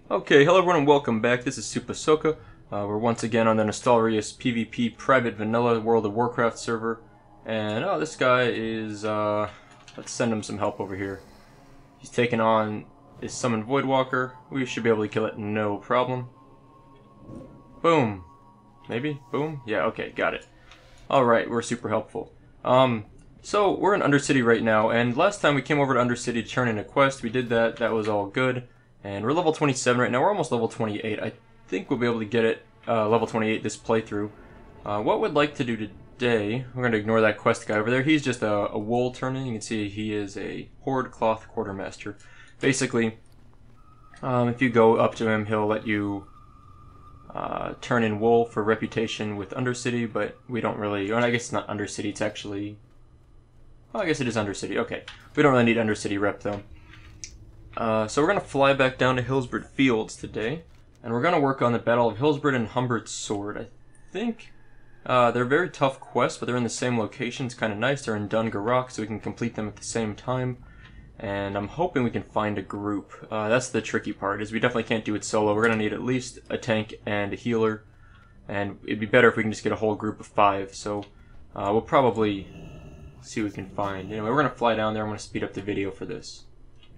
Okay, hello everyone and welcome back. This is SoupaSoka. We're once again on the Nostalrius PvP private vanilla World of Warcraft server. And, this guy is, let's send him some help over here. He's taking on his summoned Voidwalker. We should be able to kill it, no problem. Boom. Maybe? Boom? Yeah, okay, got it. Alright, we're super helpful. So, we're in Undercity right now, and last time we came over to Undercity to turn in a quest. We did that, that was all good. And we're level 27 right now, we're almost level 28. I think we'll be able to get it level 28 this playthrough. What we'd like to do today, we're going to ignore that quest guy over there. He's just a wool turn-in. You can see he is a Horde Cloth Quartermaster. Basically, if you go up to him, he'll let you turn in wool for reputation with Undercity, but we don't really... Well, I guess it's not Undercity, it's actually... Well, I guess it is Undercity, okay. We don't really need Undercity rep, though. So we're going to fly back down to Hillsbrad Fields today, and we're going to work on the Battle of Hillsbrad and Humbert's Sword. I think they're very tough quests, but they're in the same location. It's kind of nice. They're in Dun Garok, so we can complete them at the same time, and I'm hoping we can find a group. That's the tricky part, is we definitely can't do it solo. We're going to need at least a tank and a healer, and it'd be better if we can just get a whole group of 5, so we'll probably see what we can find. Anyway, we're going to fly down there. I'm going to speed up the video for this.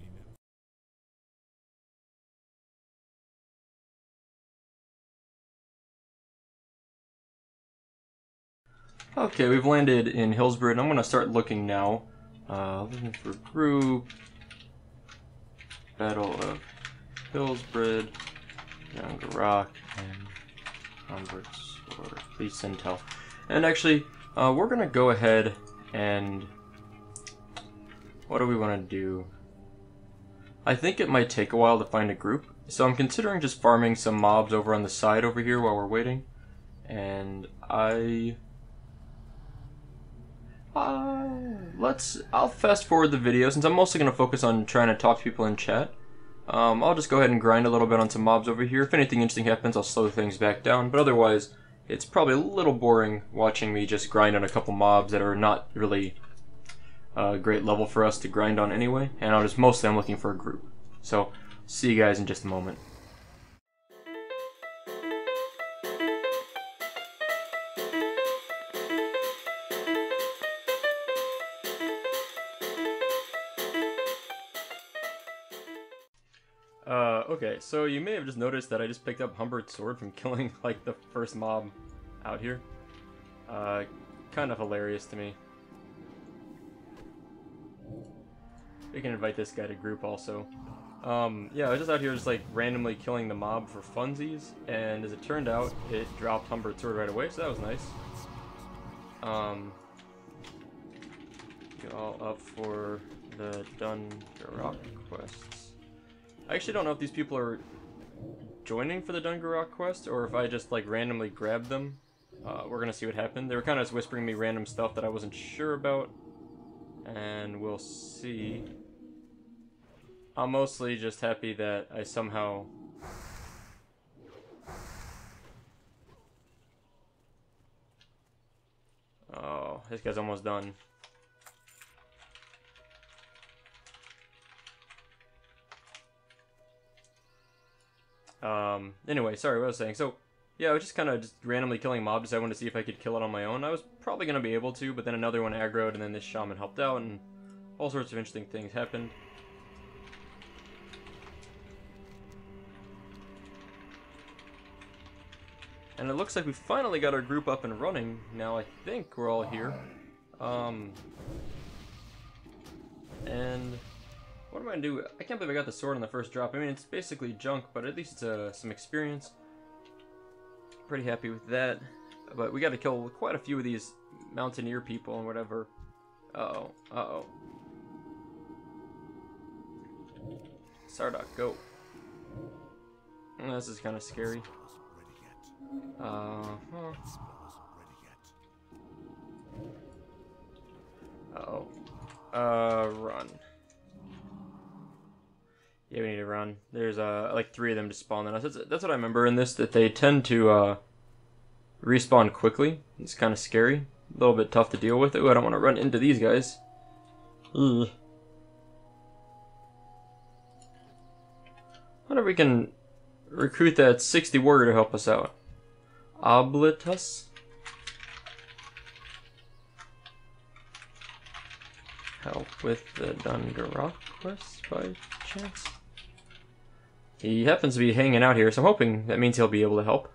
Okay, we've landed in Hillsbrad, and I'm going to start looking now. Looking for group, Battle of Hillsbrad, Dun Garok, and Humbert's Sword. Please send tell. And actually, we're going to go ahead and... What do we want to do? I think it might take a while to find a group, so I'm considering just farming some mobs over on the side over here while we're waiting. And I'll fast forward the video since I'm mostly going to focus on trying to talk to people in chat. I'll just go ahead and grind a little bit on some mobs over here. If anything interesting happens, I'll slow things back down, but otherwise, it's probably a little boring watching me just grind on a couple mobs that are not really a great level for us to grind on anyway, and mostly I'm looking for a group. So, see you guys in just a moment. Okay, so you may have just noticed that I just picked up Humbert's Sword from killing, like, the first mob out here. Kind of hilarious to me. We can invite this guy to group also. Yeah, I was just out here just, like, randomly killing the mob for funsies, and as it turned out, it dropped Humbert's Sword right away, so that was nice. You all up for the Dun Garok quests. I actually don't know if these people are joining for the Dun Garok quest, or if I just, like, randomly grabbed them. We're gonna see what happened. They were kind of just whispering me random stuff that I wasn't sure about, and we'll see. I'm mostly just happy that I somehow... Oh, this guy's almost done. Anyway, sorry, what I was saying. So, yeah, I was just kind of randomly killing mobs. I wanted to see if I could kill it on my own. I was probably going to be able to, but then another one aggroed, and then this shaman helped out, and all sorts of interesting things happened. And it looks like we finally got our group up and running. Now I think we're all here. And... what am I gonna do? I can't believe I got the sword on the first drop. I mean, it's basically junk, but at least it's some experience. Pretty happy with that. But we gotta kill quite a few of these mountaineer people and whatever. Uh-oh. Uh-oh. Sardock, go. This is kind of scary. Uh-huh. Uh-oh. Run. Yeah, we need to run. There's like 3 of them just spawned on us. That's what I remember in this, that they tend to respawn quickly. It's kind of scary. A little bit tough to deal with. Ooh, I don't want to run into these guys. Ugh. I wonder if we can recruit that 60 warrior to help us out. Oblitus? Help with the Dun Garok quest by chance? He happens to be hanging out here, so I'm hoping that means he'll be able to help.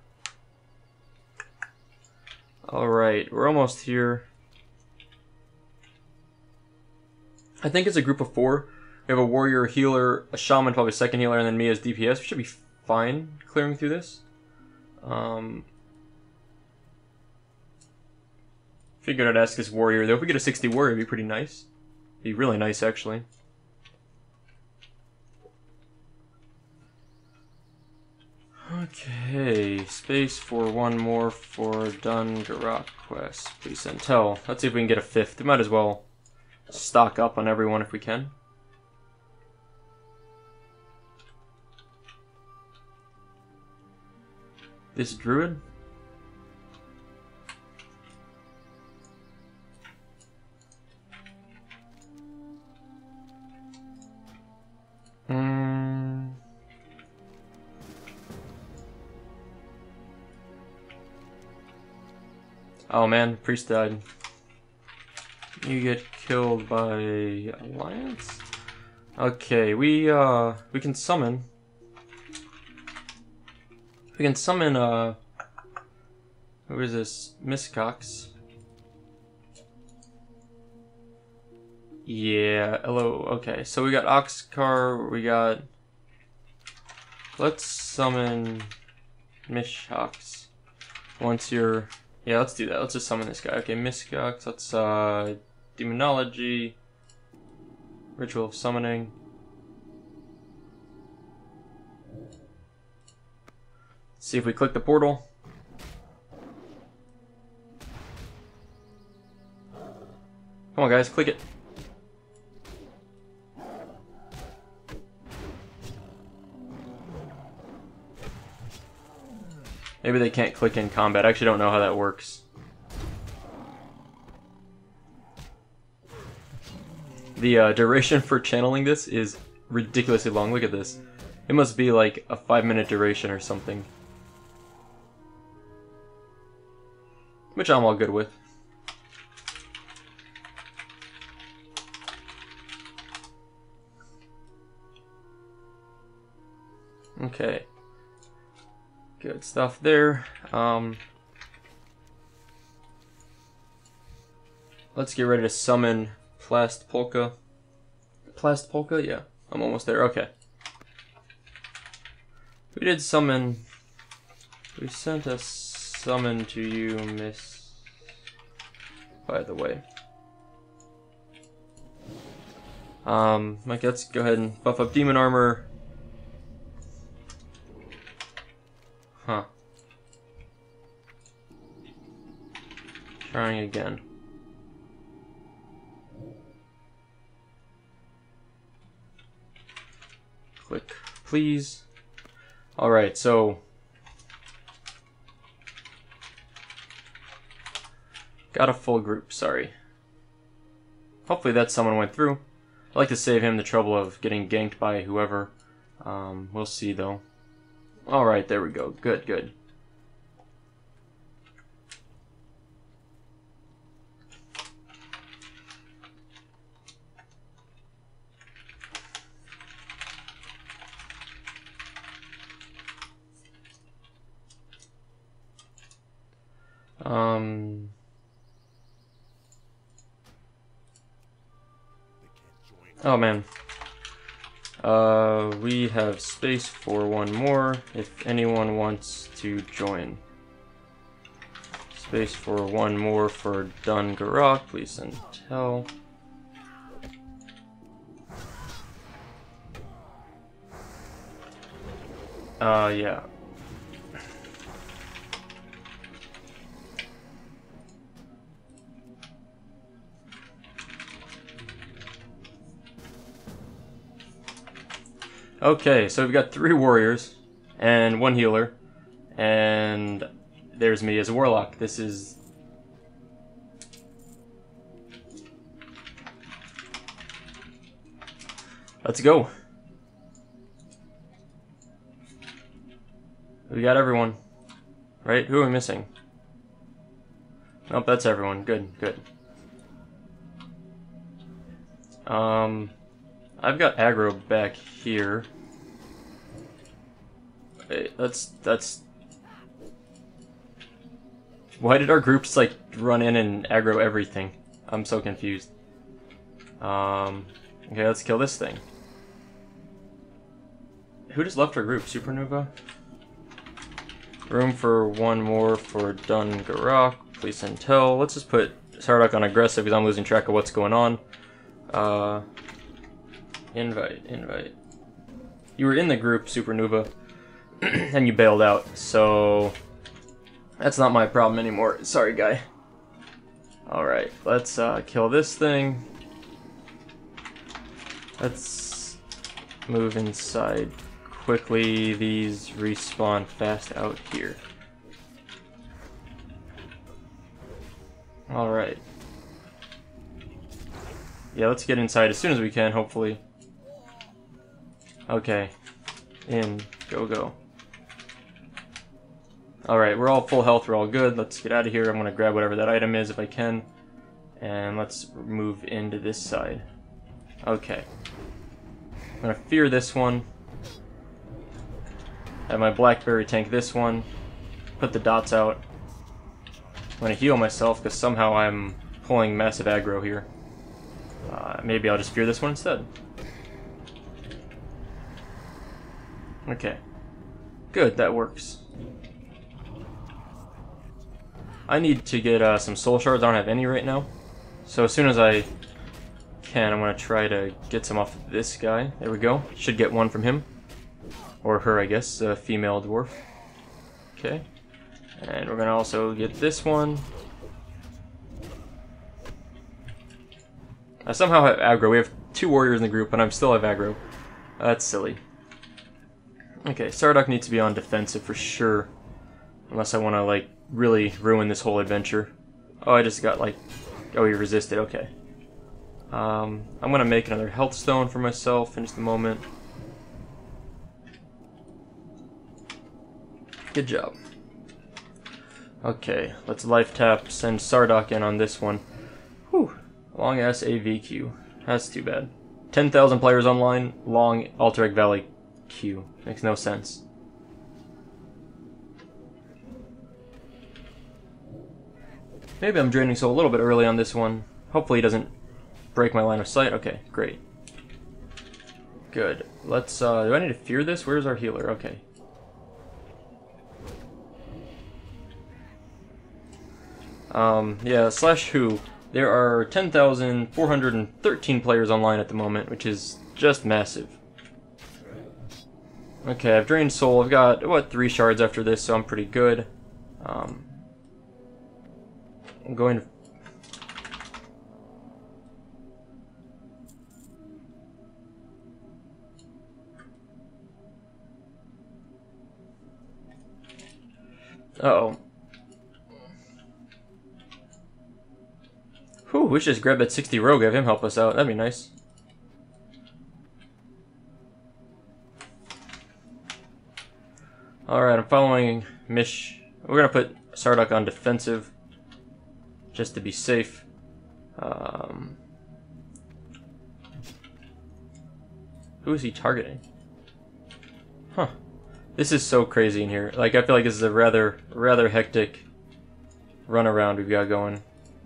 Alright, we're almost here. I think it's a group of 4. We have a warrior, a healer, a shaman, probably a second healer, and then me as DPS. We should be fine clearing through this. Figured I'd ask this warrior, though. If we get a 60 warrior, it'd be pretty nice. Be really nice, actually. Okay, space for one more for Dun Garok quest. Please send tell. Let's see if we can get a 5th. We might as well stock up on everyone if we can. This druid? Oh man, priest died. You get killed by Alliance? Okay, we can summon. We can summon who is this? Miscox. Yeah, hello, okay, so we got Oxcar, we got, let's summon Miscox. Once you're, yeah, let's do that, let's just summon this guy. Okay, Miscox, let's Demonology, Ritual of Summoning. See if we click the portal. Come on guys, click it. Maybe they can't click in combat. I actually don't know how that works. The duration for channeling this is ridiculously long. Look at this. It must be like a 5-minute duration or something. Which I'm all good with. Okay. Good stuff there. Let's get ready to summon Plast Polka. Plast Polka? Yeah, I'm almost there. Okay. We did summon. We sent a summon to you, Miss. By the way. Like, let's go ahead and buff up demon armor. Huh. Trying again. Click, please. Alright, so got a full group, sorry. Hopefully that someone went through. I'd like to save him the trouble of getting ganked by whoever. We'll see though. Alright, there we go. Good, good. Oh man. We have space for one more if anyone wants to join. Space for one more for Dun Garok, please send tell. Yeah. Okay, so we've got 3 warriors and 1 healer, and there's me as a warlock. This is... Let's go. We got everyone. Right? Who are we missing? Nope, that's everyone. Good, good. I've got aggro back here. Wait, that's... Why did our groups, like, run in and aggro everything? I'm so confused. Okay, let's kill this thing. Who just left our group? Supernova? Room for one more for Dun Garok. Police intel. Let's just put Sardok on aggressive because I'm losing track of what's going on. Invite. You were in the group, Supernova, and you bailed out, so that's not my problem anymore. Sorry, guy. Alright, let's kill this thing. Let's move inside quickly. These respawn fast out here. Alright. Yeah, let's get inside as soon as we can, hopefully. Okay. In. Go. Alright, we're all full health, we're all good. Let's get out of here. I'm going to grab whatever that item is if I can. And let's move into this side. Okay. I'm going to fear this one. Have my Blackberry tank this one. Put the dots out. I'm going to heal myself because somehow I'm pulling massive aggro here. Maybe I'll just fear this one instead. Okay. Good, that works. I need to get some soul shards. I don't have any right now. So as soon as I can, I'm going to try to get some off of this guy. There we go. Should get one from him. Or her, I guess. A female dwarf. Okay. And we're going to also get this one. I somehow have aggro. We have 2 warriors in the group, and I still have aggro. That's silly. Okay, Sardok needs to be on defensive for sure. Unless I want to, like, really ruin this whole adventure. Oh, I just got, like... Oh, he resisted. Okay. I'm going to make another health stone for myself in just a moment. Good job. Okay, let's life tap, send Sardok in on this one. Whew. Long ass AV queue. That's too bad. 10,000 players online, long Alterac Valley queue. Makes no sense. Maybe I'm draining Soul a little bit early on this one. Hopefully he doesn't break my line of sight. Okay, great. Good. Let's, do I need to fear this? Where's our healer? Okay. Yeah, /who. There are 10,413 players online at the moment, which is just massive. Okay, I've drained soul. I've got, what, 3 shards after this, so I'm pretty good. I'm going to... Uh-oh. Whew, we should just grab that 60 rogue, have him help us out. That'd be nice. Alright, I'm following Mish. We're gonna put Sardok on defensive. Just to be safe. Who is he targeting? Huh. This is so crazy in here. Like, I feel like this is a rather hectic runaround we've got going.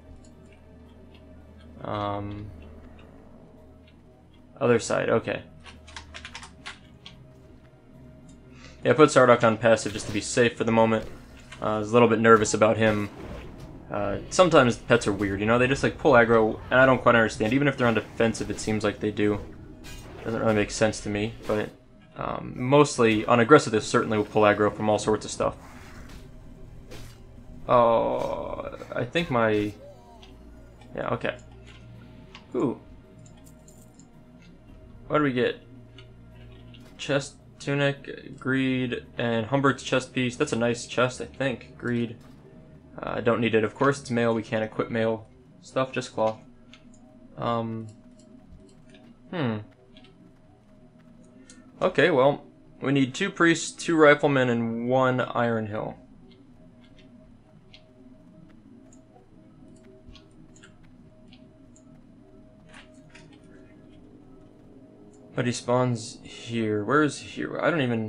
Other side, okay. Yeah, I put Sardok on passive just to be safe for the moment. I was a little bit nervous about him. Sometimes pets are weird, you know? They just like pull aggro, and I don't quite understand. Even if they're on defensive, it seems like they do. Doesn't really make sense to me, but mostly on aggressive, they certainly will pull aggro from all sorts of stuff. Oh, I think my... Yeah, okay. Ooh. What do we get? Chest, tunic, greed, and Humbert's chest piece. That's a nice chest, I think. Greed. I don't need it, of course. It's mail. We can't equip mail stuff, just cloth. Okay, well, We need 2 priests, 2 riflemen, and 1 Iron Hill. But he spawns here. Where is here? I don't even...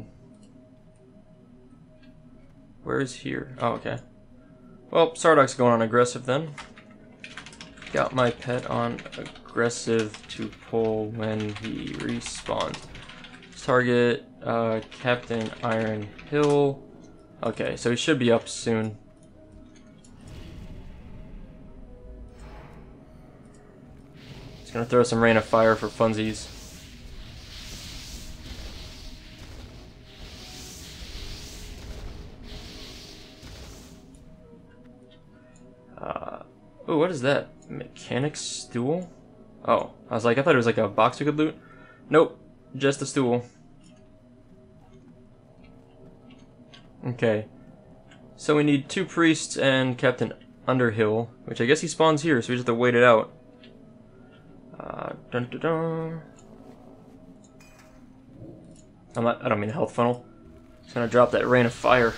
Where is here? Oh, okay. Well, Sardok's going on aggressive then. Got my pet on aggressive to pull when he respawns. Target Captain Iron Hill. Okay, so he should be up soon. Just gonna throw some rain of fire for funsies. Oh, what is that? Mechanic stool? Oh, I was like, I thought it was like a box we could loot. Nope, just a stool. Okay, so we need 2 priests and Captain Underhill, which I guess he spawns here, so we just have to wait it out. Dun, dun, dun. I don't mean a health funnel. Just gonna drop that rain of fire.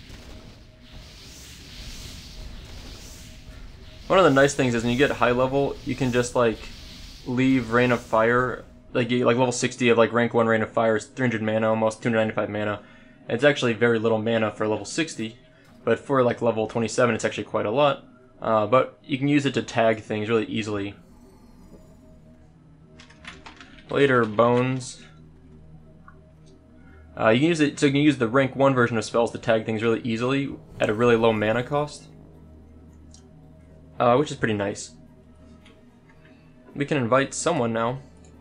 One of the nice things is when you get high level, you can just like leave rain of fire. Like level 60 of like rank 1 rain of fire is 300 mana, almost 295 mana. It's actually very little mana for level 60, but for like level 27 it's actually quite a lot. But you can use it to tag things really easily. Later, bones. You can use it, so you can use the rank 1 version of spells to tag things really easily at a really low mana cost. Which is pretty nice. We can invite someone now.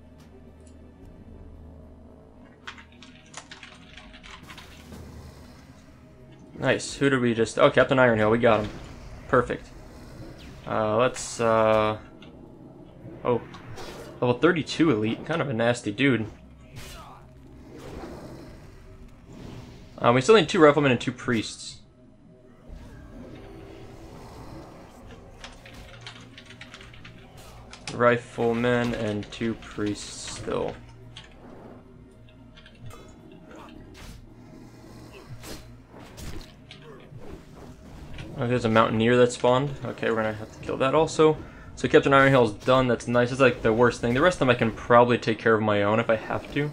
Nice. Who did we just... Oh, Captain Ironhill. We got him. Perfect. Let's... Oh. Level 32 elite. Kind of a nasty dude. We still need 2 riflemen and 2 priests. Riflemen and 2 priests still. Oh, there's a mountaineer that spawned. Okay, we're gonna have to kill that also. So Captain Ironhill is done. That's nice. It's like the worst thing. The rest of them I can probably take care of my own if I have to.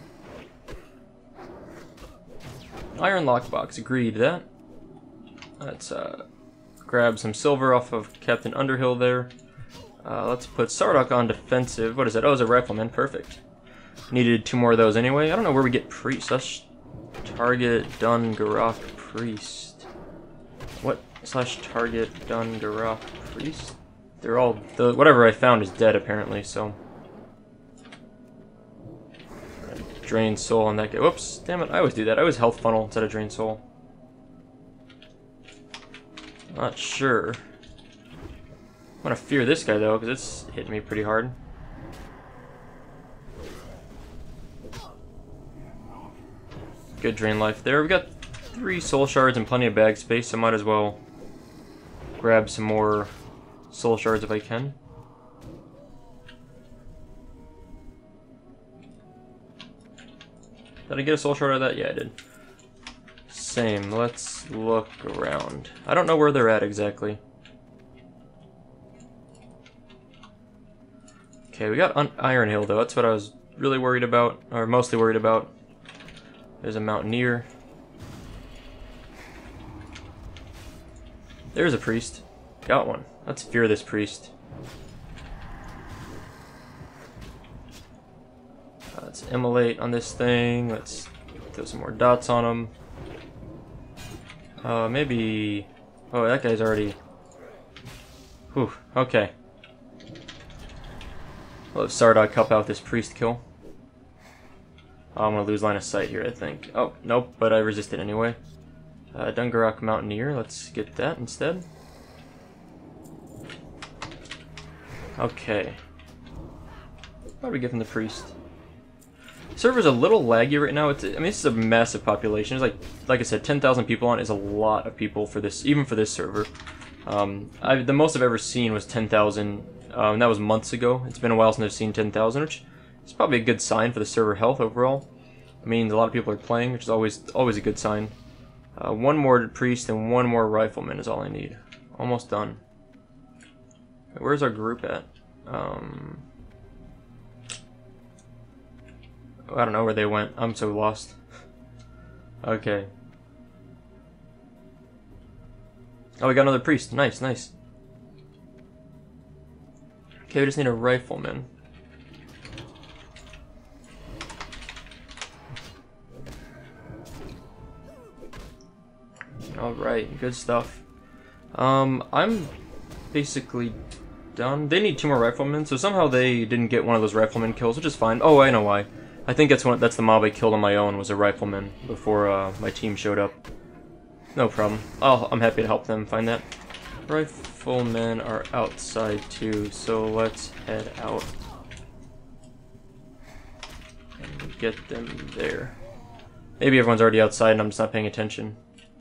Iron lockbox. Agreed that. Let's grab some silver off of Captain Underhill there. Let's put Sardok on defensive. What is it? Oh, it's a rifleman. Perfect. Needed 2 more of those anyway. I don't know where we get priests. Let's target Dun Garok priest. What? / target Dun Garok priest? They're all... whatever I found is dead apparently, so... Drain soul on that guy. Whoops. Damn it. I always do that. I always health funnel instead of drain soul. Not sure. I'm gonna fear this guy though, because it's hitting me pretty hard. Good drain life there. We've got 3 soul shards and plenty of bag space, so might as well grab some more soul shards if I can. Did I get a soul shard out of that? Yeah, I did. Same. Let's look around. I don't know where they're at exactly. Okay, we got Iron Hill though. That's what I was really worried about, or mostly worried about. There's a mountaineer. There's a priest. Got one. Let's fear this priest. Let's immolate on this thing. Let's throw some more dots on him. Maybe... Oh, that guy's already... Whew, okay. I'll have Sardok help out this priest kill. Oh, I'm gonna lose line of sight here, I think. Oh, nope, but I resisted anyway. Dun Garok Mountaineer, let's get that instead. Okay. What do we give him the priest? Server's a little laggy right now. I mean, this is a massive population. There's like I said, 10,000 people on it is a lot of people for this, even for this server. The most I've ever seen was 10,000, and that was months ago. It's been a while since I've seen 10,000, which is probably a good sign for the server health overall. It means a lot of people are playing, which is always a good sign. One more priest and one more rifleman is all I need. Almost done. Where's our group at? I don't know where they went. I'm so lost. Okay. Oh, we got another priest. Nice, nice. Okay, we just need a rifleman. Alright, good stuff. I'm basically done. They need 2 more riflemen, so somehow they didn't get one of those rifleman kills, which is fine. Oh, I know why. I think that's the mob I killed on my own, was a rifleman, before my team showed up. No problem. I'm happy to help them find that. Riflemen are outside too, so let's head out. And get them there. Maybe everyone's already outside and I'm just not paying attention.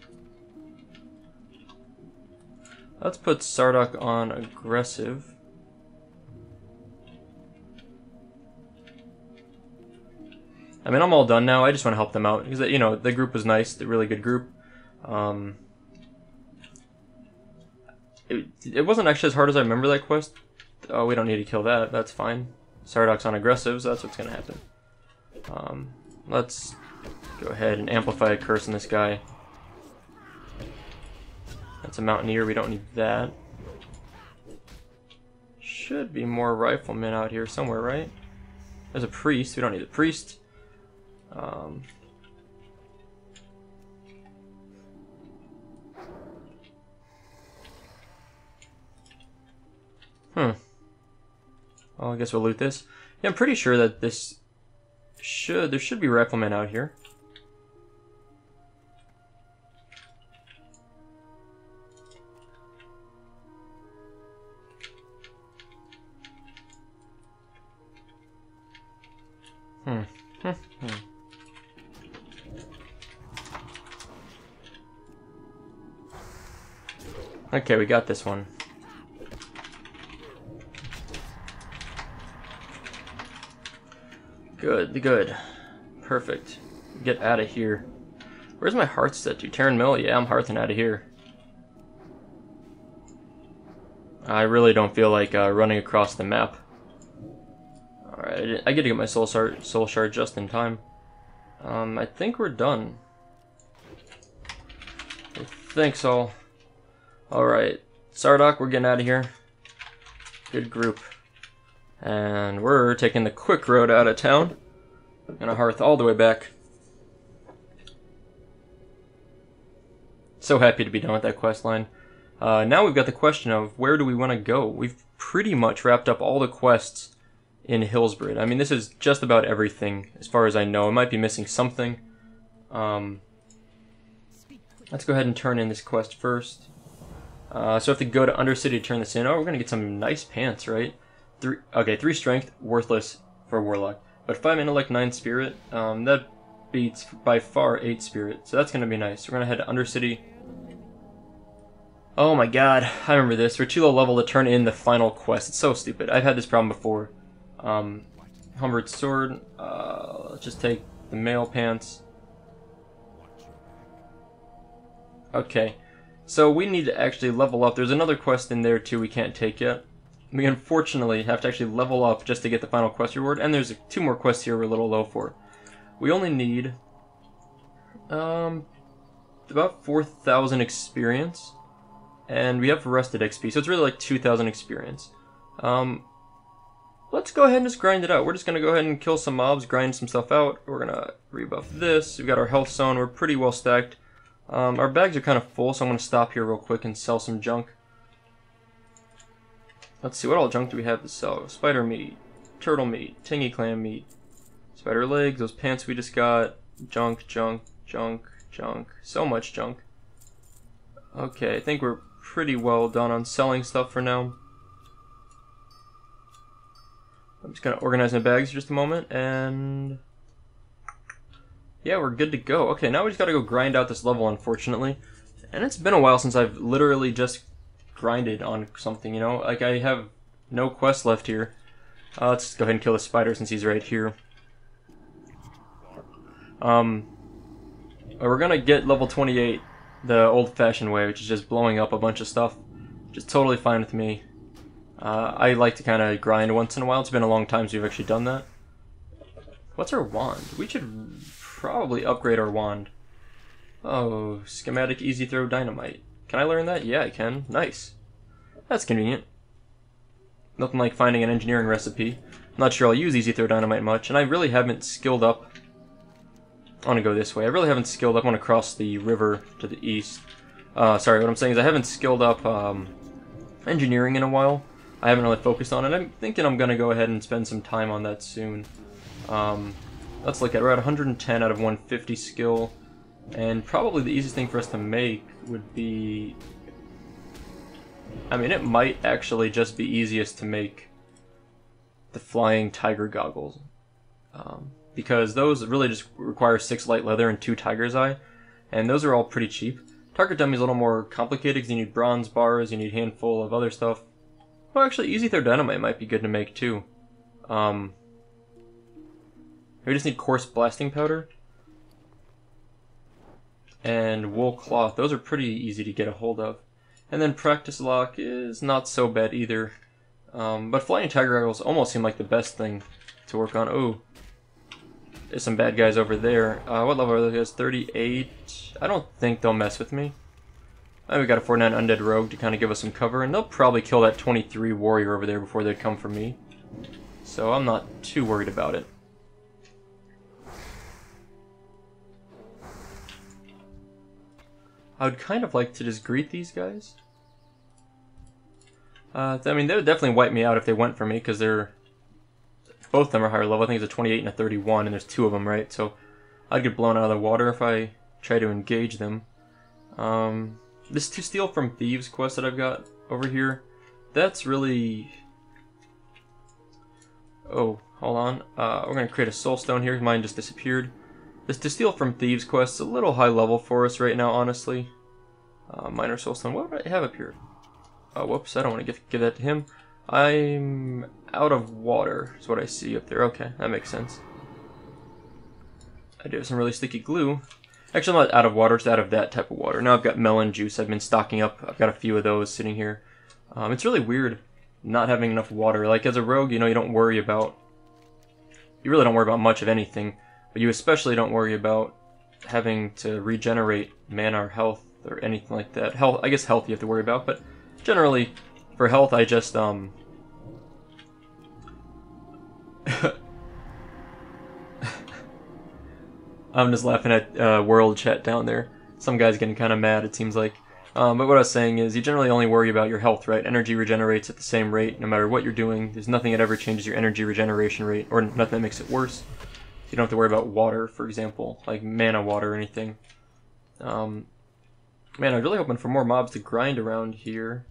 Let's put Sardok on aggressive. I mean, I'm all done now. I just want to help them out because, you know, the group was nice, the really good group. It wasn't actually as hard as I remember that quest. Oh, we don't need to kill that. That's fine. Sardok's on aggressive, so that's what's gonna happen. Let's go ahead and amplify a curse on this guy. That's a mountaineer. We don't need that. Should be more riflemen out here somewhere, right? There's a priest. We don't need a priest. Well, I guess we'll loot this. Yeah, I'm pretty sure that there should be riflemen out here. Okay, we got this one. Good. Perfect. Get out of here. Where's my hearth set to? Terran Mill? Yeah, I'm hearthing out of here. I really don't feel like running across the map. Alright, I get to get my soul shard just in time. I think we're done. Thanks all. Alright, Sardok, we're getting out of here. Good group. And we're taking the quick road out of town. Gonna hearth all the way back. So happy to be done with that quest line. Now we've got the question of where do we want to go? We've pretty much wrapped up all the quests in Hillsbrad. I mean, this is just about everything as far as I know. I might be missing something. Let's go ahead and turn in this quest first. So I have to go to Undercity to turn this in. Oh, we're gonna get some nice pants, right? 3 strength, worthless for Warlock. But 5 intellect, 9 spirit. That beats by far 8 spirit. So that's gonna be nice. We're gonna head to Undercity. Oh my god, I remember this. We're too low level to turn in the final quest. It's so stupid. I've had this problem before. Humbered sword. Let's just take the mail pants. Okay. So we need to actually level up. There's another quest in there too we can't take yet. We unfortunately have to actually level up just to get the final quest reward, and there's 2 more quests here we're a little low for. We only need about 4,000 experience, and we have rested XP, so it's really like 2,000 experience. Let's go ahead and just grind it out. We're just gonna go ahead and kill some mobs, grind some stuff out. We're gonna rebuff this. We've got our health zone. We're pretty well stacked. Our bags are kind of full, so I'm gonna stop here real quick and sell some junk. Let's see, what all junk do we have to sell? Spider meat, turtle meat, tingy clam meat, spider legs, those pants we just got, junk. So much junk. Okay, I think we're pretty well done on selling stuff for now. I'm just gonna organize my bags for just a moment, and yeah, we're good to go. Okay, now we just gotta go grind out this level, unfortunately. And it's been a while since I've literally just grinded on something, you know? Like, I have no quest left here. Let's go ahead and kill the spider since he's right here. We're gonna get level 28 the old-fashioned way, which is just blowing up a bunch of stuff. Which is totally fine with me. I like to kind of grind once in a while. It's been a long time since we've actually done that. What's our wand? We should probably upgrade our wand. Oh, schematic easy throw dynamite. Can I learn that? Yeah, I can. Nice. That's convenient. Nothing like finding an engineering recipe. I'm not sure I'll use easy throw dynamite much, and I really haven't skilled up. I want to go this way. I really haven't skilled up. I want to cross the river to the east. Sorry, what I'm saying is I haven't skilled up engineering in a while. I haven't really focused on it. I'm thinking I'm going to go ahead and spend some time on that soon. Let's look at it. We're at 110 out of 150 skill. And probably the easiest thing for us to make would be... I mean, it might actually just be easiest to make the flying tiger goggles. Because those really just require 6 light leather and 2 tiger's eye. And those are all pretty cheap. Target dummy is a little more complicated because you need bronze bars, you need a handful of other stuff. Well, actually, easy throw dynamite might be good to make too. We just need coarse blasting powder. And wool cloth. Those are pretty easy to get a hold of. And then practice lock is not so bad either. But flying tiger goggles almost seem like the best thing to work on. Oh, there's some bad guys over there. What level are those guys? 38. I don't think they'll mess with me. We got a 49 undead rogue to kind of give us some cover, and they'll probably kill that 23 warrior over there before they'd come for me. So I'm not too worried about it. I would kind of like to just greet these guys. I mean, they would definitely wipe me out if they went for me, because they're... Both of them are higher level. I think it's a 28 and a 31, and there's 2 of them, right? So I'd get blown out of the water if I try to engage them. This to steal from thieves quest that I've got over here, that's really... Oh, hold on. We're going to create a soul stone here. Mine just disappeared. This to steal from thieves quest is a little high level for us right now, honestly. Minor soul stone. What do I have up here? Oh, whoops. I don't want to give that to him. I'm out of water is what I see up there. Okay, that makes sense. I do have some really sticky glue. Actually, I'm not out of water, just out of that type of water. Now I've got melon juice. I've been stocking up. I've got a few of those sitting here. It's really weird not having enough water. Like, as a rogue, you know, you don't worry about... You really don't worry about much of anything. But you especially don't worry about having to regenerate mana or health or anything like that. Health, I guess health you have to worry about, but generally, for health, I just, I'm just laughing at world chat down there. Some guy's getting kind of mad, it seems like. But what I was saying is, you generally only worry about your health, right? Energy regenerates at the same rate, no matter what you're doing. There's nothing that ever changes your energy regeneration rate, or nothing that makes it worse. You don't have to worry about water, for example, like mana water or anything. Man, I'm really hoping for more mobs to grind around here.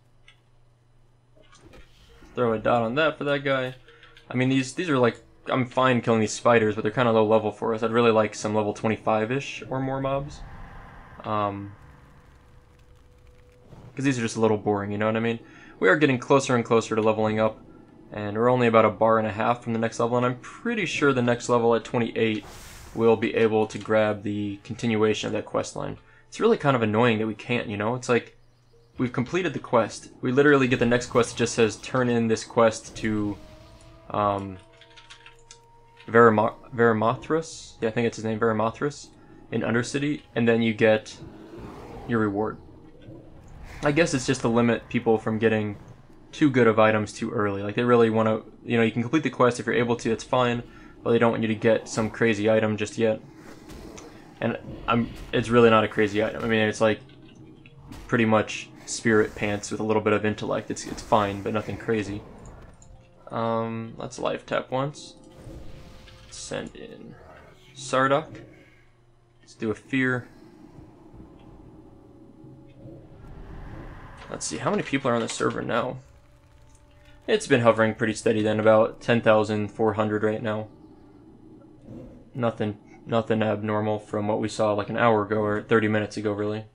Throw a dot on that for that guy. I mean, these are like, I'm fine killing these spiders, but they're kind of low level for us. I'd really like some level 25-ish or more mobs. Because these are just a little boring, you know what I mean? We are getting closer and closer to leveling up, and we're only about a bar and a half from the next level, and I'm pretty sure the next level at 28 will be able to grab the continuation of that quest line. It's really kind of annoying that we can't, you know? It's like, we've completed the quest. We literally get the next quest that just says, turn in this quest to, Verimothras? Yeah, I think it's his name, Verimothras, in Undercity, and then you get your reward. I guess it's just to limit people from getting too good of items too early. Like, they really want to, you know, you can complete the quest if you're able to, it's fine, but they don't want you to get some crazy item just yet. And it's really not a crazy item. I mean, it's like pretty much spirit pants with a little bit of intellect. It's fine, but nothing crazy. Let's life tap once. Send in Sardok. Let's do a fear. Let's see, how many people are on the server now? It's been hovering pretty steady then, about 10,400 right now. Nothing abnormal from what we saw like an hour ago or 30 minutes ago, really.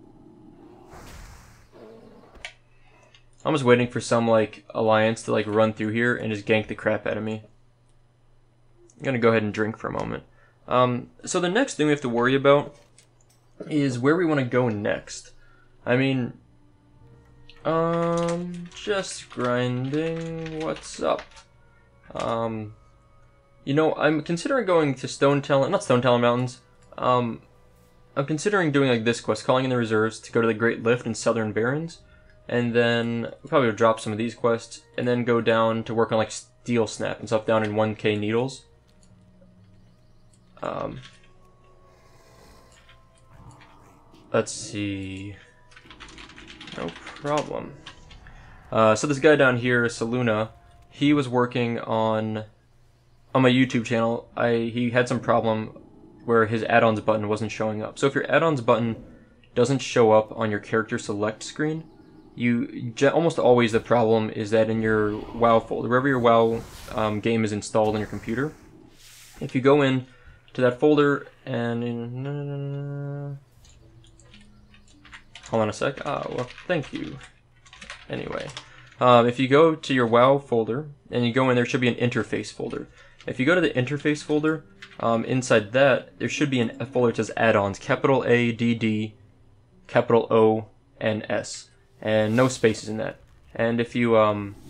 I'm just waiting for some like alliance to like run through here and just gank the crap out of me. I'm gonna go ahead and drink for a moment. So the next thing we have to worry about is where we want to go next. I mean, just grinding. What's up? You know, I'm considering going to not Stone Talon Mountains. I'm considering doing like this quest, calling in the reserves to go to the Great Lift and Southern Barrens, and then probably drop some of these quests, and then go down to work on like Steel Snap and stuff down in 1K Needles. Let's see. No problem. So this guy down here, Saluna, he was working on my YouTube channel. He had some problem where his add-ons button wasn't showing up. So if your add-ons button doesn't show up on your character select screen, almost always the problem is that in your WoW folder, wherever your WoW game is installed on your computer, if you go in to that folder and hold on a sec. Well, thank you. Anyway, if you go to your WoW folder and you go in, there should be an interface folder. If you go to the interface folder, inside that there should be a folder that says add-ons, capital A D D, capital O N S, and no spaces in that. And if you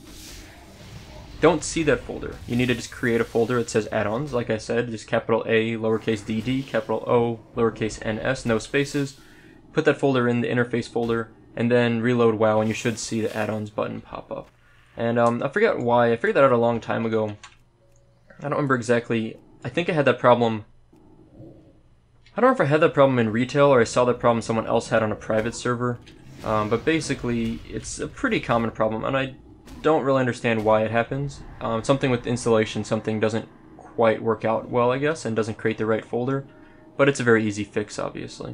don't see that folder, you need to just create a folder that says add-ons. Like I said, just capital A, lowercase dd, capital O, lowercase ns, no spaces. Put that folder in the interface folder, and then reload WoW, and you should see the add-ons button pop up. And I forget why. I figured that out a long time ago. I don't remember exactly. I think I had that problem. I don't know if I had that problem in retail or I saw that problem someone else had on a private server. But basically, it's a pretty common problem, and I don't really understand why it happens. Something with installation, something doesn't quite work out well, I guess, and doesn't create the right folder. But it's a very easy fix, obviously.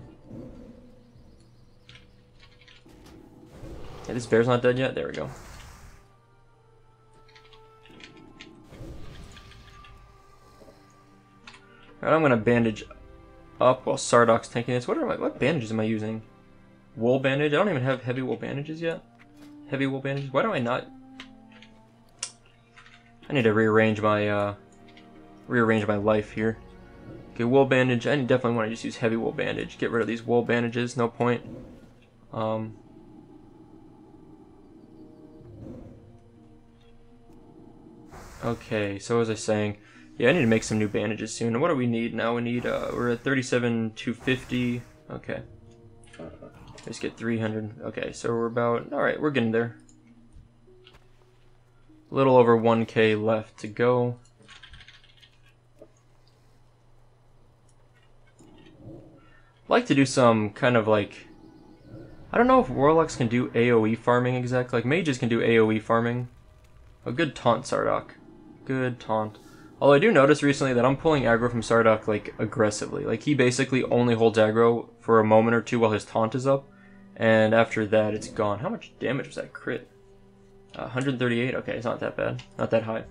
Yeah, this bear's not dead yet? There we go. Alright, I'm gonna bandage up while Sardok's tanking this. What bandages am I using? Wool bandage? I don't even have heavy wool bandages yet. Heavy wool bandages? Why do I not? I need to rearrange my life here. Okay, wool bandage. I definitely want to just use heavy wool bandage. Get rid of these wool bandages. No point. Okay, so as I was saying, yeah, I need to make some new bandages soon. And what do we need now? We need, we're at 37,250. Okay. Let's get 300. Okay, so we're about, alright, we're getting there. A little over 1K left to go. I'd like to do some kind of like, I don't know if warlocks can do AoE farming exactly. Like mages can do AoE farming. A good taunt, Sardok. Good taunt. Although I do notice recently that I'm pulling aggro from Sardok like aggressively. Like he basically only holds aggro for a moment or two while his taunt is up, and after that it's gone. How much damage was that crit? 138. Okay, it's not that bad. Not that high.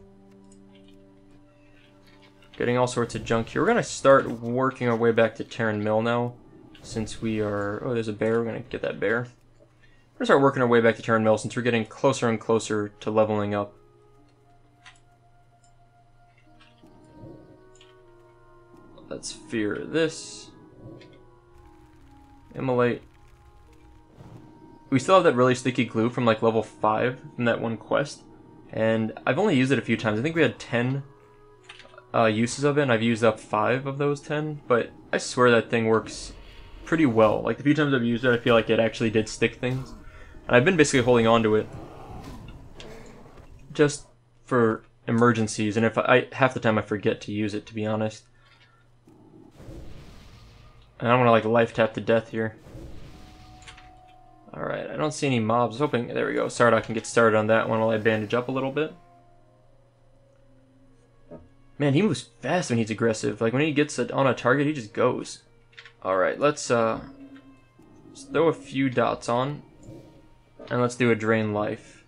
Getting all sorts of junk here. We're gonna start working our way back to Terran Mill now, since we are. Oh, there's a bear. We're gonna get that bear. We're gonna start working our way back to Terran Mill since we're getting closer and closer to leveling up. Let's fear this. Immolate. We still have that really sticky glue from like level 5 from that one quest. And I've only used it a few times. I think we had 10 uses of it, and I've used up 5 of those 10. But I swear that thing works pretty well. Like the few times I've used it, I feel like it actually did stick things. And I've been basically holding on to it just for emergencies. And if half the time I forget to use it, to be honest. And I don't want to like life tap to death here. Alright, I don't see any mobs. I was hoping, there we go, Sardok can get started on that one while I bandage up a little bit. Man, he moves fast when he's aggressive. Like when he gets on a target, he just goes. Alright, let's throw a few dots on. And let's do a drain life.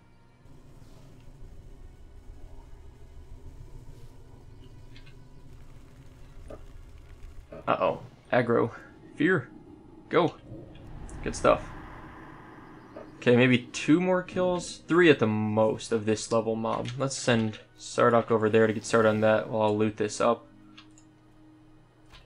Uh-oh. Aggro. Fear. Go. Good stuff. Okay, maybe 2 more kills? 3 at the most of this level mob. Let's send Sardok over there to get started on that while I'll loot this up.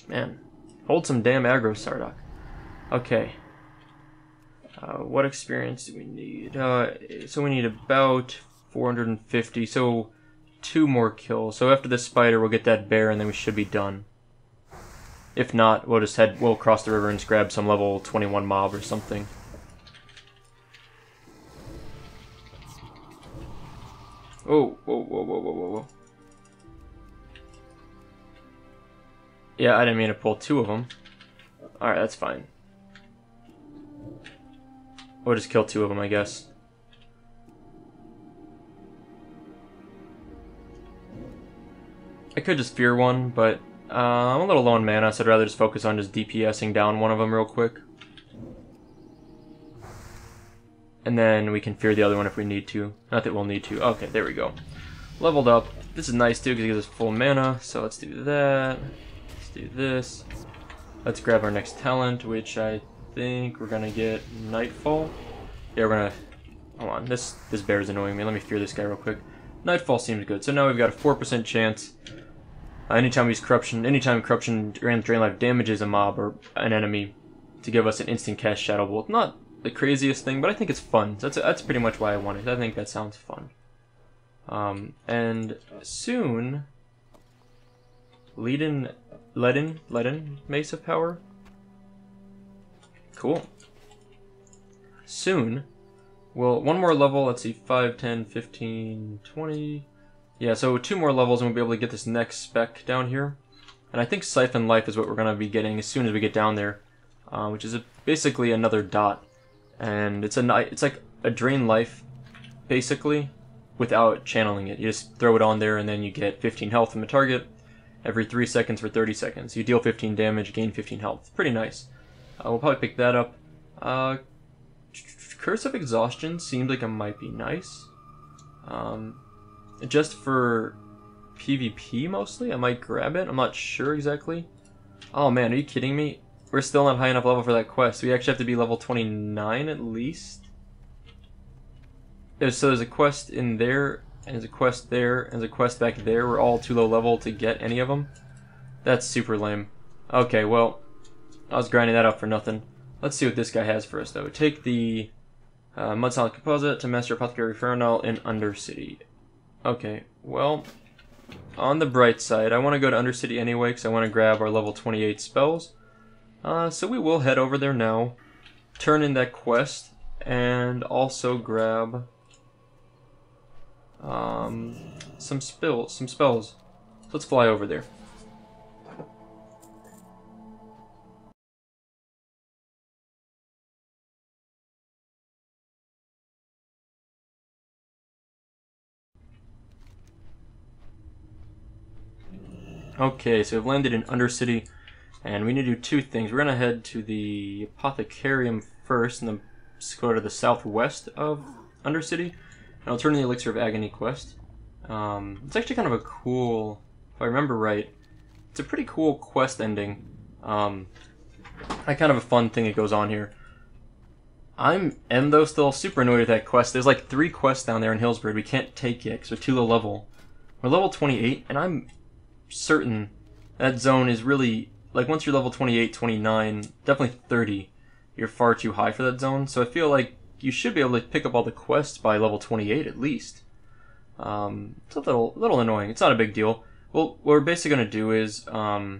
Man, hold some damn aggro, Sardock. Okay. What experience do we need? So we need about 450, so 2 more kills. So after this spider, we'll get that bear, and then we should be done. If not, we'll cross the river and grab some level 21 mob or something. Oh, whoa, whoa, whoa, whoa, whoa, whoa. Yeah, I didn't mean to pull 2 of them. Alright, that's fine. We'll just kill 2 of them, I guess. I could just fear one, but I'm a little low on mana, so I'd rather just focus on just DPSing down one of them real quick. And then we can fear the other one if we need to. Not that we'll need to. Okay, there we go. Leveled up. This is nice too because it gives us full mana, so let's do that. Let's do this. Let's grab our next talent, which I think we're gonna get Nightfall. Yeah, we're gonna... Hold on, this bear is annoying me. Let me fear this guy real quick. Nightfall seems good. So now we've got a 4% chance. Anytime we use Corruption, Drain Life damages a mob or an enemy to give us an instant cast Shadow Bolt. Not the craziest thing, but I think it's fun. That's pretty much why I want it. I think that sounds fun. And soon... Leaden Mace of Power. Cool. Soon, well, 1 more level, let's see, 5, 10, 15, 20... Yeah, so 2 more levels and we'll be able to get this next spec down here. And I think Siphon Life is what we're going to be getting as soon as we get down there. Which is basically another dot. And it's like a Drain Life, basically, without channeling it. You just throw it on there and then you get 15 health from a target every 3 seconds for 30 seconds. You deal 15 damage, gain 15 health. Pretty nice. We'll probably pick that up. Curse of Exhaustion seemed like it might be nice. Just for PvP mostly, I might grab it. I'm not sure exactly. Oh man, are you kidding me? We're still not high enough level for that quest. We actually have to be level 29 at least. So there's a quest in there, and there's a quest there, and there's a quest back there. We're all too low level to get any of them. That's super lame. Okay, well, I was grinding that up for nothing. Let's see what this guy has for us, though. Take the Mud Solid Composite to Master Apothecary Infernal in Undercity. Okay, well, on the bright side, I want to go to Undercity anyway, because I want to grab our level 28 spells. So we will head over there now, turn in that quest, and also grab some spells. So let's fly over there. Okay, so we've landed in Undercity, and we need to do 2 things. We're going to head to the Apothecarium first, and then go to the southwest of Undercity, and I'll turn in the Elixir of Agony quest. It's actually kind of a cool, if I remember right, it's a pretty cool quest ending. Kind of a fun thing that goes on here. I am though still super annoyed with that quest. There's like 3 quests down there in Hillsbrad we can't take yet because we're too low level. We're level 28, and I'm certain that zone is really, like, once you're level 28, 29, definitely 30, you're far too high for that zone. So I feel like you should be able to pick up all the quests by level 28 at least. It's a little annoying. It's not a big deal. Well, what we're basically going to do is, hold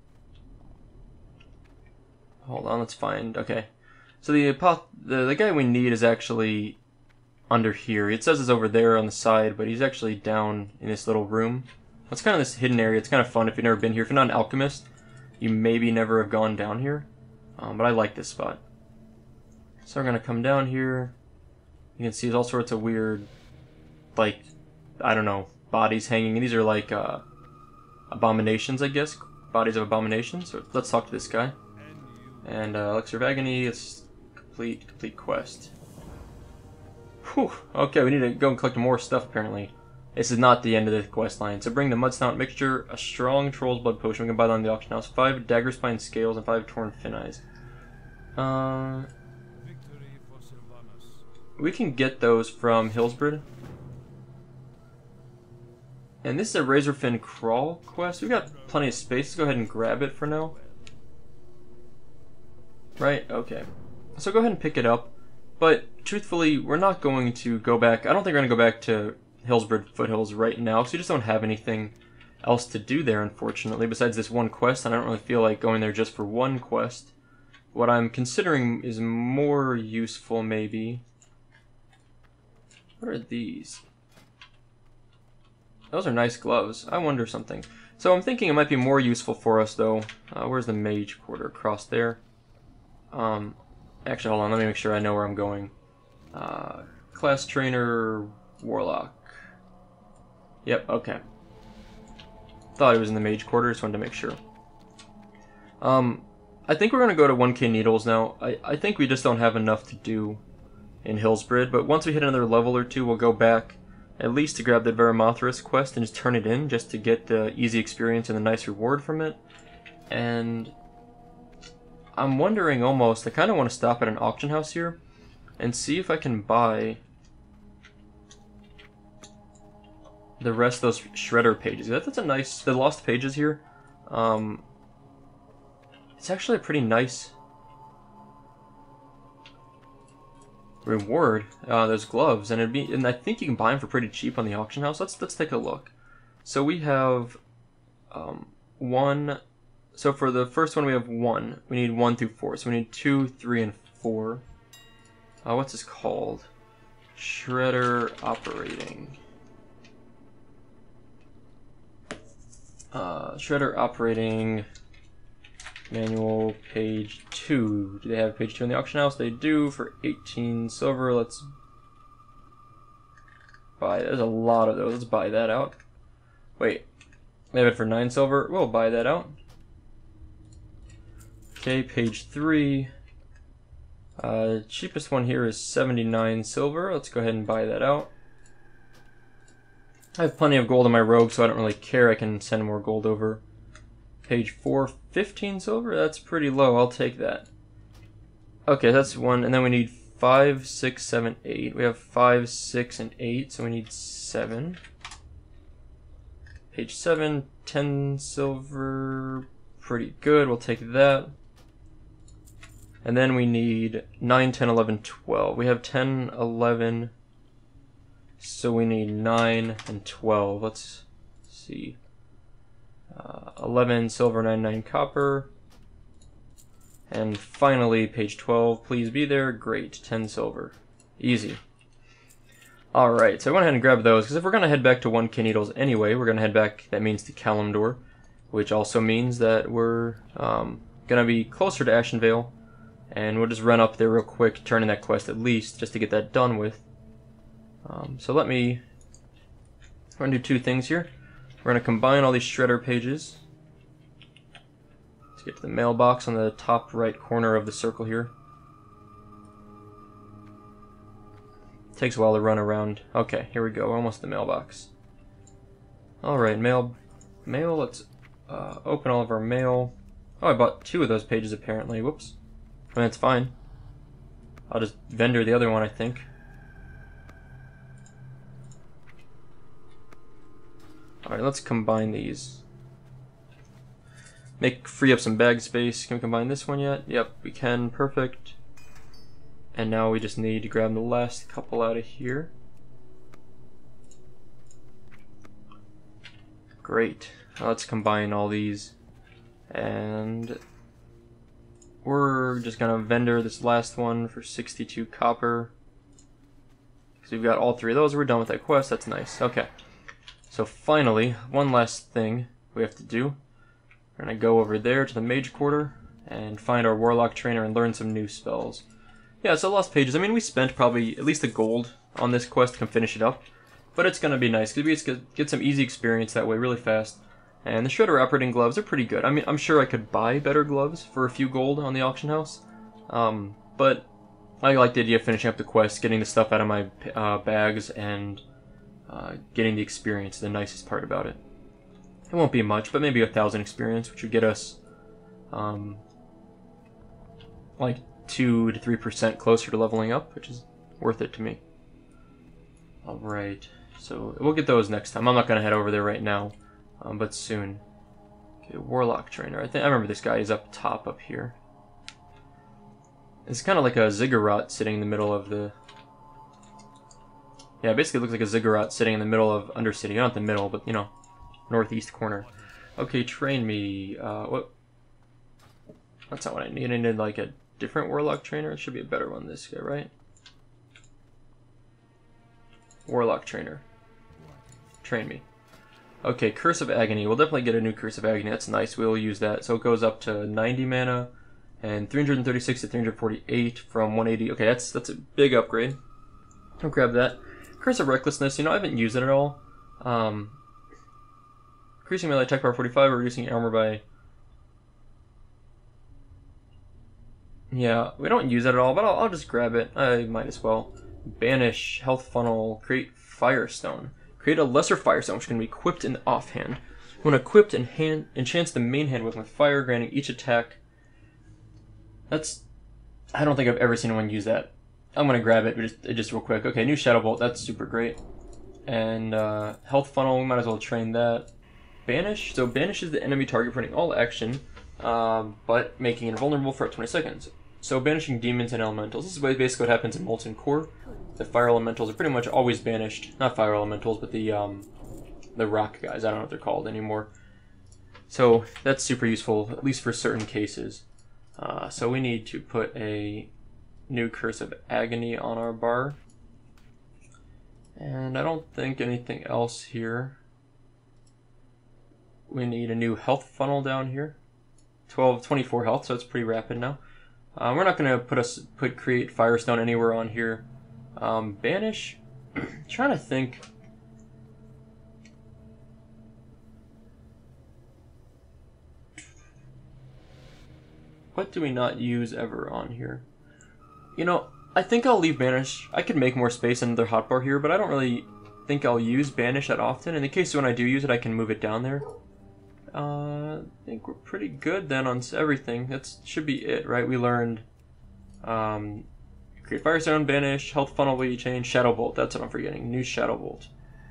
on, let's find, okay. So the guy we need is actually under here. It says it's over there on the side, but he's actually down in this little room. It's kind of this hidden area. It's kind of fun if you've never been here. If you're not an alchemist, you maybe never have gone down here. But I like this spot. So we're going to come down here. You can see there's all sorts of weird, like, I don't know, bodies hanging. And these are like abominations, I guess. Bodies of abominations. So let's talk to this guy. And Elixir of Agony, it's complete quest. Whew. Okay, we need to go and collect more stuff apparently. This is not the end of the quest line. So bring the Mudsnout Mixture, a strong Troll's Blood Potion. We can buy that on the auction house. 5 Dagger Spine Scales and 5 Torn Fin Eyes. We can get those from Hillsbrad. And this is a Razorfin Crawl quest. We've got plenty of space. Let's go ahead and grab it for now. Right? Okay. So go ahead and pick it up. But truthfully, we're not going to go back. I don't think we're going to go back to Hillsbrad Foothills right now, because we just don't have anything else to do there, unfortunately, besides this one quest, and I don't really feel like going there just for one quest. What I'm considering is more useful, maybe. What are these? Those are nice gloves. I wonder something. So I'm thinking it might be more useful for us, though. Where's the mage quarter? Across there. Actually, hold on. Let me make sure I know where I'm going. Class trainer, warlock. Yep. Okay. Thought it was in the mage quarter. Just wanted to make sure. I think we're gonna go to 1k needles now. I think we just don't have enough to do in Hillsbrad, but once we hit another level or two, we'll go back at least to grab the Veramothras quest and just turn it in, just to get the easy experience and the nice reward from it. And I'm wondering almost, I kind of want to stop at an auction house here and see if I can buy the rest of those shredder pages. That's a nice, the lost pages here. It's actually a pretty nice reward. Those gloves, and I think you can buy them for pretty cheap on the auction house. Let's take a look. So we have one. So for the first one we have 1. We need 1 through 4. So we need 2, 3, and 4. What's this called? Shredder operating. Shredder operating manual page 2. Do they have page 2 in the auction house? They do, for 18 silver. Let's buy. There's a lot of those. Let's buy that out. Wait, they have it for 9 silver. We'll buy that out. Okay, page 3. Cheapest one here is 79 silver. Let's go ahead and buy that out. I have plenty of gold in my rogue, so I don't really care. I can send more gold over. Page 4, 15 silver. That's pretty low. I'll take that. Okay, that's 1. And then we need 5, 6, 7, 8. We have 5, 6, and 8, so we need 7. Page 7, 10 silver. Pretty good. We'll take that. And then we need 9, 10, 11, 12. We have 10, 11, so we need 9 and 12. Let's see. 11 silver, 99 copper. And finally, page 12. Please be there. Great. 10 silver. Easy. Alright, so I went ahead and grabbed those, because if we're going to head back to 1k needles anyway, we're going to head back, that means to Kalimdor, which also means that we're going to be closer to Ashenvale. And we'll just run up there real quick, turn in that quest at least, just to get that done with. So we're going to do 2 things here. We're going to combine all these shredder pages. Let's get to the mailbox on the top right corner of the circle here. Takes a while to run around. Okay, here we go. We're almost at the mailbox. Alright, mail. Let's open all of our mail. Oh, I bought 2 of those pages apparently. Whoops. I mean, it's fine. I'll just vendor the other one, I think. Alright, let's combine these. Free up some bag space. Can we combine this one yet? Yep, we can. Perfect. And now we just need to grab the last couple out of here. Great. Now let's combine all these. And we're just gonna vendor this last one for 62 copper. Because we've got all 3 of those. We're done with that quest. That's nice. Okay. So finally, one last thing we have to do. We're gonna go over there to the mage quarter and find our warlock trainer and learn some new spells. Yeah, so lost pages. I mean, we spent probably at least a gold on this quest to finish it up. But it's gonna be nice because we just get some easy experience that way really fast. And the shredder operating gloves are pretty good. I mean, I'm sure I could buy better gloves for a few gold on the auction house. But I like the idea of finishing up the quest, getting the stuff out of my bags, and getting the experience, the nicest part about it. It won't be much, but maybe 1,000 experience, which would get us like 2 to 3% closer to leveling up, which is worth it to me. Alright, So we'll get those next time. I'm not gonna head over there right now, but soon. Okay, Warlock Trainer. I remember this guy is up top up here. It's kind of like a ziggurat sitting in the middle of the... Yeah, it basically looks like a ziggurat sitting in the middle of Undercity. Not the middle, but, you know, northeast corner. Okay, train me. What? That's not what I need. I need, like, a different Warlock Trainer. It should be a better one, this guy, right? Warlock Trainer. Train me. Okay, Curse of Agony. We'll definitely get a new Curse of Agony. That's nice. We'll use that. So it goes up to 90 mana and 336 to 348 from 180. Okay, that's a big upgrade. I'll grab that. Curse of Recklessness. You know, I haven't used it at all. Increasing melee attack power 45 or reducing armor by... Yeah, we don't use it at all, but I'll just grab it. I might as well. Banish, Health Funnel, create Firestone. Create a lesser Firestone, which can be equipped in the offhand. When equipped, enchants the main hand weapon with fire, granting each attack. That's... I don't think I've ever seen anyone use that. I'm gonna grab it just real quick. Okay, new Shadow Bolt, that's super great. And Health Funnel, we might as well train that. Banish, so banishes the enemy target for all action, but making it vulnerable for 20 seconds. So banishing demons and elementals. This is basically what happens in Molten Core. The fire elementals are pretty much always banished. Not fire elementals, but the rock guys. I don't know what they're called anymore. So that's super useful, at least for certain cases. So we need to put a new Curse of Agony on our bar. And I don't think anything else here. We need a new health funnel down here. 24 health, so it's pretty rapid now. We're not going to put create Firestone anywhere on here. Banish. Trying to think. What do we not use ever on here? You know, I think I'll leave Banish. I could make more space in another hotbar here, but I don't really think I'll use Banish that often. In the case when I do use it, I can move it down there. I think we're pretty good then on everything. That should be it, right? We learned create Firestone, Banish, Health Funnel we change, Shadow Bolt. That's what I'm forgetting. New Shadow Bolt.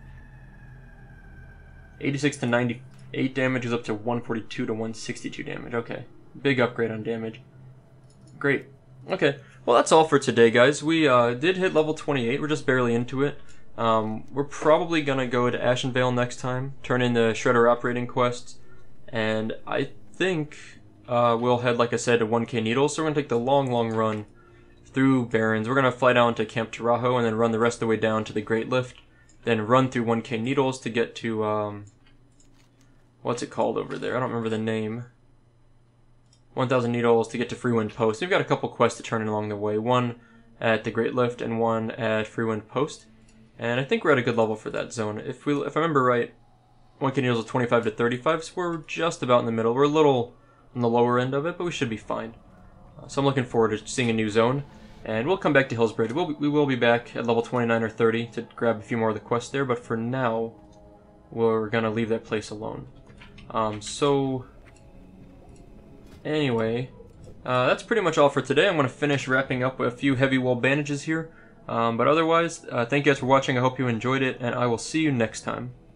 86 to 98 damage is up to 142 to 162 damage. Okay, big upgrade on damage. Great. Okay, well that's all for today, guys. We did hit level 28. We're just barely into it. We're probably gonna go to Ashenvale next time, turn in the Shredder operating quests. And I think we'll head, like I said, to 1K Needles. So we're going to take the long run through Barrens. We're going to fly down to Camp Taurajo and then run the rest of the way down to the Great Lift. Then run through 1K Needles to get to, what's it called over there? I don't remember the name. 1000 Needles to get to Freewind Post. We've got a couple quests to turn in along the way. One at the Great Lift and one at Freewind Post. And I think we're at a good level for that zone. If I remember right, 1K Needles is 25 to 35, so we're just about in the middle. We're a little on the lower end of it, but we should be fine. So I'm looking forward to seeing a new zone. And we'll come back to Hillsbrad. We will be back at level 29 or 30 to grab a few more of the quests there, but for now, we're going to leave that place alone. So, anyway, that's pretty much all for today. I'm going to finish wrapping up with a few heavy wall bandages here. But otherwise, thank you guys for watching. I hope you enjoyed it, and I will see you next time.